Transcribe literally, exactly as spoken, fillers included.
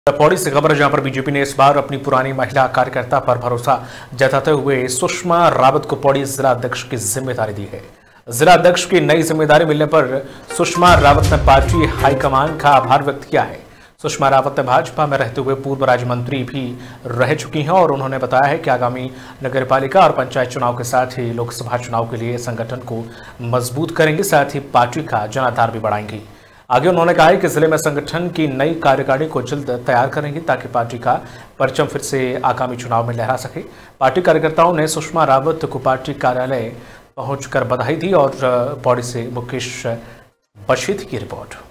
पौड़ी से खबर, जहां पर बीजेपी ने इस बार अपनी पुरानी महिला कार्यकर्ता पर भरोसा जताते हुए सुषमा रावत को पौड़ी जिला अध्यक्ष की जिम्मेदारी दी है। जिला अध्यक्ष की नई जिम्मेदारी मिलने पर सुषमा रावत ने पार्टी हाईकमान का आभार व्यक्त किया है। सुषमा रावत ने भाजपा में रहते हुए पूर्व राज्य मंत्री भी रह चुकी हैं और उन्होंने बताया है कि आगामी नगरपालिका और पंचायत चुनाव के साथ ही लोकसभा चुनाव के लिए संगठन को मजबूत करेंगे, साथ ही पार्टी का जनाधार भी बढ़ाएंगी। आगे उन्होंने कहा है कि जिले में संगठन की नई कार्यकारिणी को जल्द तैयार करेंगे ताकि पार्टी का परचम फिर से आगामी चुनाव में लहरा सके। पार्टी कार्यकर्ताओं ने सुषमा रावत को पार्टी कार्यालय पहुंचकर बधाई दी और पौड़ी से मुकेश बशीद की रिपोर्ट।